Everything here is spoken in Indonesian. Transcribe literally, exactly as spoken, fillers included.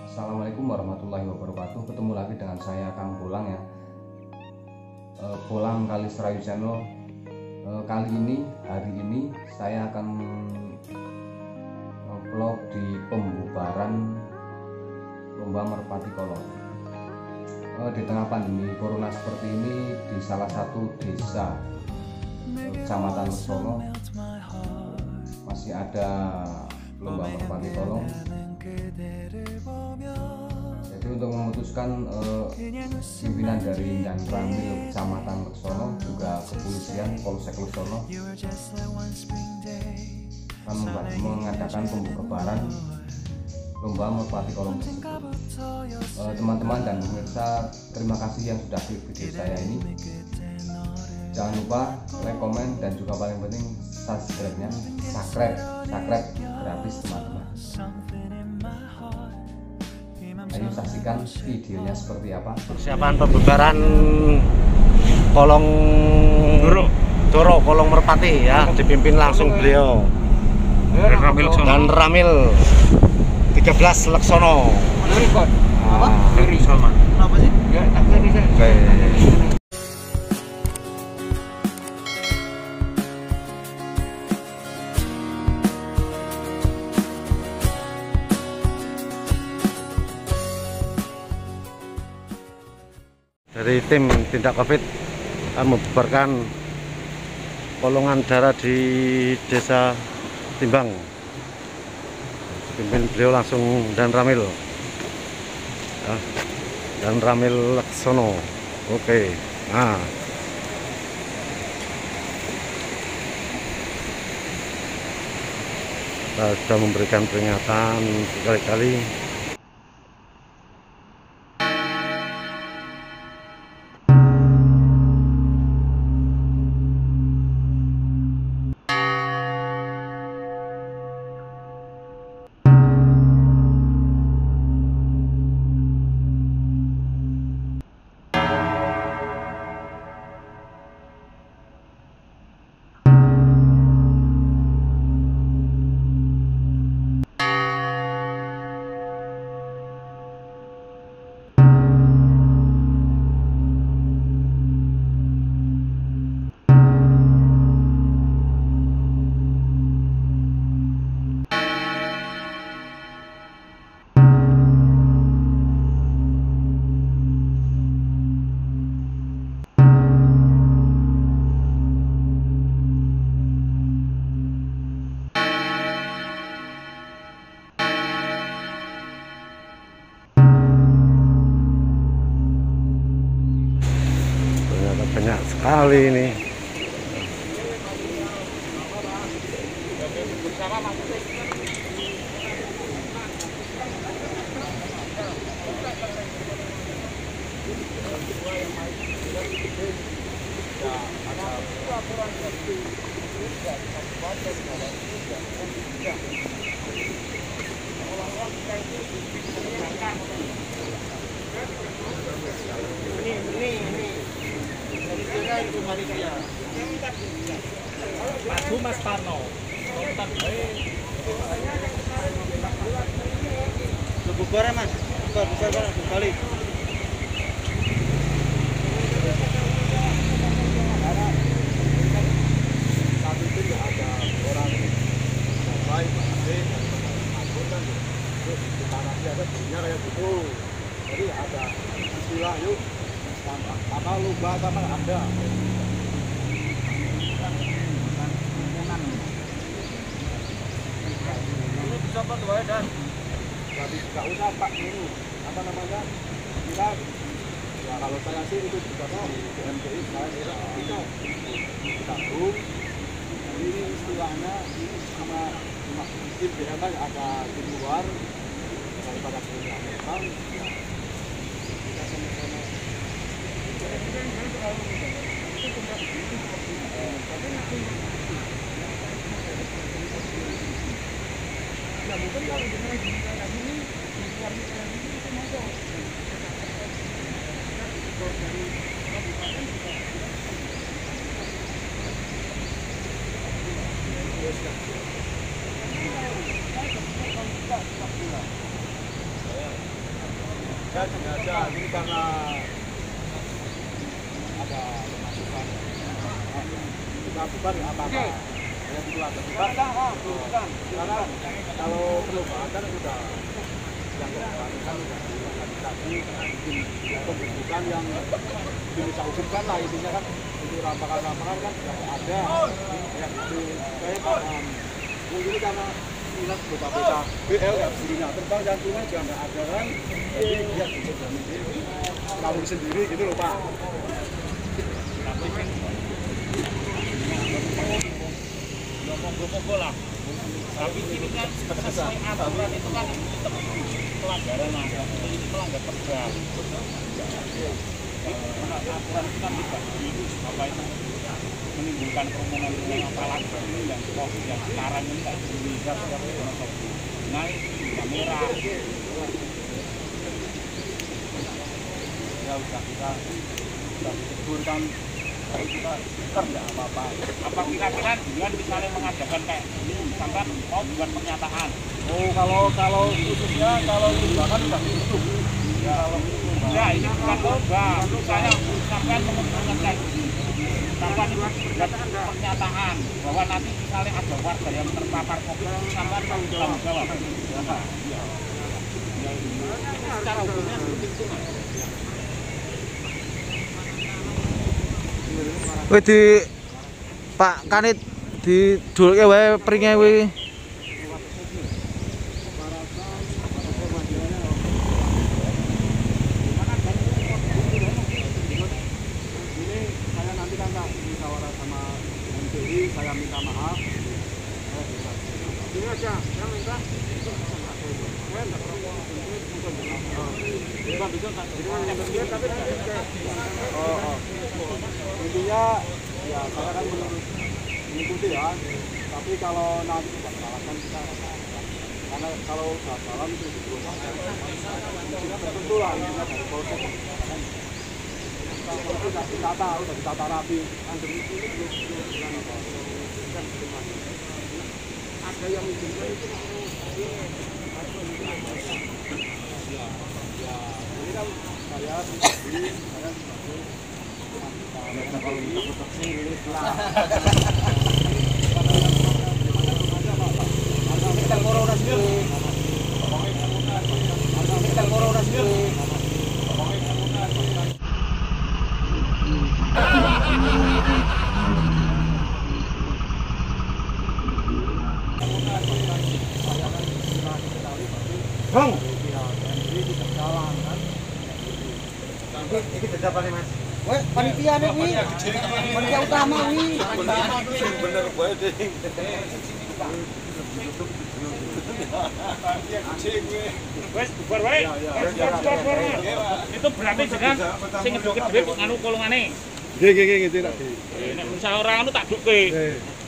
Assalamualaikum warahmatullahi wabarakatuh. Ketemu lagi dengan saya Kang Bolang ya, e, Bolang Kali Serayu Channel. E, kali ini hari ini saya akan vlog di pembubaran lomba merpati kolong. E, di tengah pandemi corona seperti ini, di salah satu desa e, Kecamatan Leksono masih ada lomba merpati kolong. Jadi untuk memutuskan eh, pimpinan dari Dan Ramil Kecamatan Leksono, juga kepolisian Polsek Leksono akan mengadakan pembubaran lomba merpati kolong tersebut. Teman-teman eh, dan pemirsa, terima kasih yang sudah klik video saya ini. Jangan lupa like, komen, dan juga paling penting subscribe-nya. Subscribe, subscribe gratis teman-teman. Ayo saksikan videonya seperti apa. Persiapan pembubaran kolong Doro, kolong merpati ya, dipimpin langsung beliau Dan Ramil tiga belas Leksono. Apa? Kenapa sih? Dari tim tindak COVID akan membubarkan golongan darah di Desa Timbang. Pimpin beliau langsung Dan Ramil, ya, Dan Ramil Leksono. Oke, nah kita sudah memberikan peringatan berkali-kali. Banyak sekali ini. Ini, ini, ini. Itu manusia. Maju Mas Parno. Bubaran Mas. Bubar, bubar Mas, balik. Saat itu ya ada orang baik, baik, angkutan, terus di tanah ada punya kayak gitu. Jadi ada istilah yuk. Apa lomba apa ada ini bisa apa doa Dan jadi nggak usah Pak ini apa namanya bilang ya kalau saya sih itu juga di M P I saya kira bisa disambung. Jadi ini istilahnya ini sama tim B M ada di luar daripada kerja memang ya kita sama-sama. Nah, mungkin kalau dengan cara ini, cara ini itu masuk. Dari kabupaten juga. Saya Dan sengaja ini karena ada pemasukan kita bukan apa-apa yang itu ada bukan karena kalau perubahan kan sudah yang perubahan kan sudah tadi bikin pembentukan yang bisa usulkan lah intinya kan untuk rampakan-rampakan kan sudah ada yang itu kayak paham mungkin karena minat beda-beda B L nggak dirinya terbang dan tunai juga nggak ada kan jadi dia bisa kamu sendiri gitu loh Pak. Monggo lah. Tapi ini kan sesuai aturan itu kan pelanggaran ada. Ini melanggar perda. Aturan itu kan tidak apa itu menimbulkan kerumunan yang apalagi ini yang COVID yang sekarang ini tak bisa seperti itu. Naik kamera. Ya udah kita sudah ditegur kita kerja apa-apa. Apa kira-kira dengan misalnya mengadakan kayak ini misalkan mau buat pernyataan. Oh kalau kalau khususnya kalau tunjangan sudah ditutup. Ya kalau ya ini bukan lomba. Misalnya misalkan menggunakan kayak misalkan itu buat pernyataan bahwa nanti misalnya ada warga yang terpapar COVID misalkan tanggung jawab. Ya. Secara hukumnya seperti itu Mas. Wih di Pak Kanit di dulke wae pringe kuwi. ini saya nanti kan tak musyawarah sama M P I, saya minta maaf. Ini aja, saya minta saya enggak perlu bukan bisa tak jadi tapi oh oh intinya ya saya kan mengikuti ya tapi kalau nanti tidak salahkan kita karena kalau nggak salah itu tentu lah intinya dari proses sudah ditata sudah ditata rapi pandemi ini belum ada yang izinkan itu ya ya ini kan saya pribadi saya sebagai kalau kita proteksi rilis lah. Kita corona sendiri. Kita corona sendiri. Bang, ini jalan kan. Ini tetap pakai Mas. Weh, panitia nih wi, panitia utama wi. Bener bae ding. Wes bubar wae. Itu berarti jenengan sing ngeduke dhewe kok nganu kolongane. Nggih nggih nggih ngerti tak. Nek misale ora ngono tak duke.